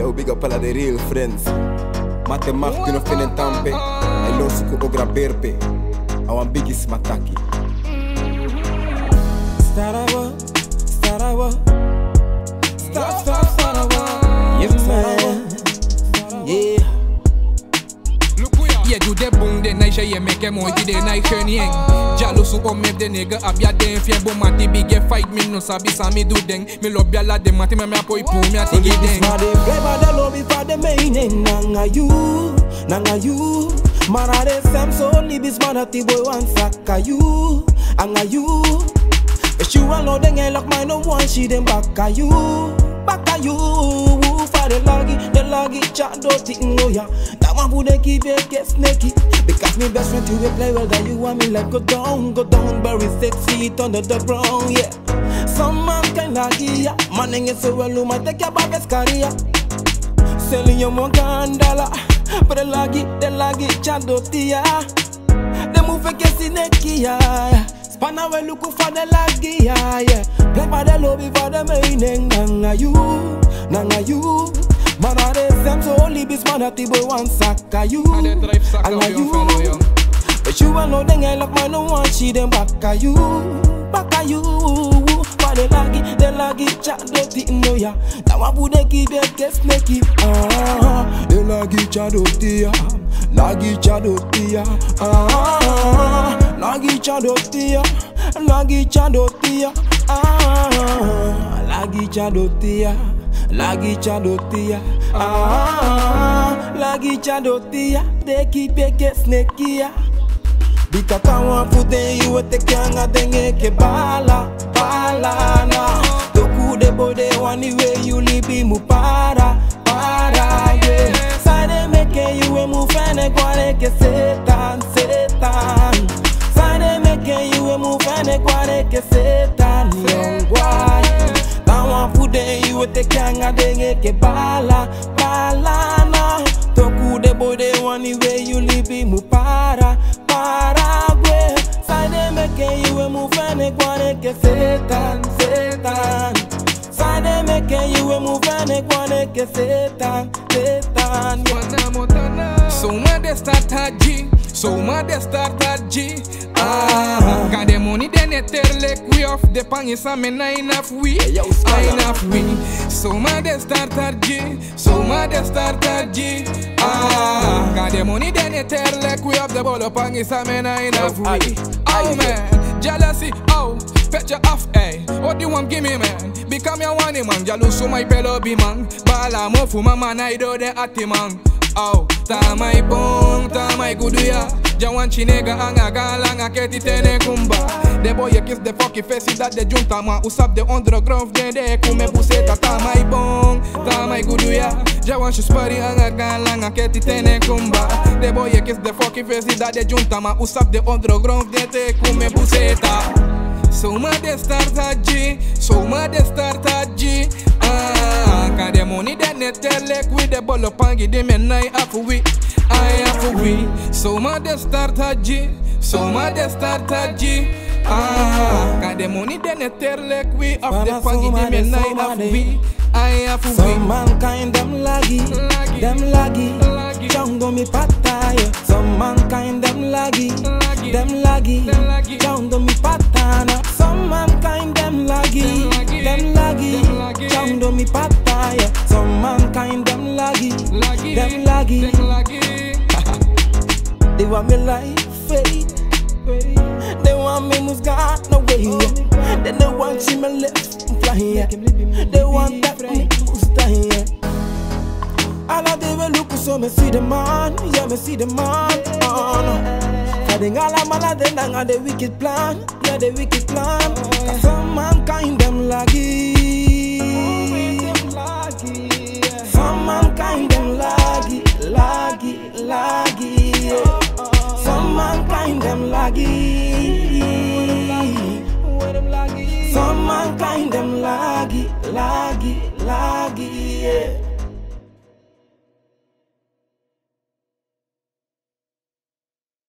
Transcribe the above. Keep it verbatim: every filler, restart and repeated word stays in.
Yo, big up all of the real friends. Mate maf kino fenen tampe. I lo suku ogra berpe. I want biggest mataki. Starawa, starawa. Stop, stop, starawa. Yeah, man. Yeah. Yeah, do the boom, the night she make a moiti, the night turning. Jalousou on me, the nigga, abia den, fien bon mati, big fight, me no sabi, sa me do deng. Me love ya la de mati, me me apoi pou, me a tiki deng. Ma de play by the lobby for the main, nanga you, nanga you. Mara de sem so libis manati boy one saka you, anga you. If you want no deng, lock my no one, she dem baka you, baka you. For the laggy, the laggy chat dirty ngoya. That one would keep it get snaky. Because me best friend you will play well that you want me like go down, go down, very sexy under the ground, yeah. Some man kind laggy, yeah. Manning it so well, you might take your baby's career. Selling your one dollar, but the laggy, the laggy chat dirty, yeah. The move a get snaky, yeah. Spanner well look for the laggy, yeah, yeah. Play by the lobby for the main, nanga you. Nanga you, man a de sem so only bis man a tibo one saka you, anga you. But you want no deng I lock my no one she dem baka you, baka you. For the laggy, the laggy chat dirty no ya. That one would keep it get snaky. Ah, the laggy chat dirty ya, laggy chat dirty ya. Ah, laggy chat dirty ya, laggy chat dirty ya. Ah, laggy chat dirty ya. Lagi chadotia, ah, lagi chadotia, they keep it get snaky. Bikaka wan fute you te kyanga denge ke bala, bala na. Toku de bode wani way you libi mu para, para yeah. Side make you we mu fene kwale ke setan, setan. Side make you we mu fene kwale ke setan, yongwa. Fude you te kyanga denge ke bala, bala na. Toku de bode wani way you libi mu para, para gwe. Side meke you mu fene kwane ke setan, setan. Side meke you mu fene kwane ke setan, setan. So mad they start at G, so mad they start at G. Ah, got the money then they tell like we off the pang is a me nine of we, nine of we. So mad they start at G, so mad they start at G. Ah, got the money then they tell like we off the ball of pang is a me nine of we. Oh man, jealousy, oh, fetch your off, eh? What do you want give me man? Become your one man, Jalousou my fellow be man. Bala mo fu mama na ido de ati man. Oh, ta my bong, ta my guduya. Jawan chinega anga galanga keti tene kumba. The boy kiss the fucking face that the junta man usap the underground de de kume buseta ta my bong, ta my guduya. Jawan shuspari anga galanga keti tene kumba. The boy kiss the fucking face that the junta man usap the underground de de kume buseta. So mad they start at G, so mad they start at G. Ah, got the money that they tell like with the ball of pangi them and I have we, I have we. So mad they start at G, so mad they start at G. Ah, got the money that they tell like we of the pangi them and I have we, I have we. Some mankind them laggy, them laggy, jango mi pataya. Some mankind them laggy, them laggy, jango mi patana. Some mankind them laggy, them laggy, jango mi pataya. Some mankind them laggy, them laggy. They want me life fade, they want me move God no way. Then they want see me left fly, they want that me stay. All of they will look so me see the man, yeah me see the man. Oh no, fighting all of my then and the wicked plan, yeah the wicked plan. Cause some mankind them laggy, some mankind them laggy, laggy, laggy. Yeah. Some mankind them laggy, some mankind them laggy, laggy, laggy. Yeah.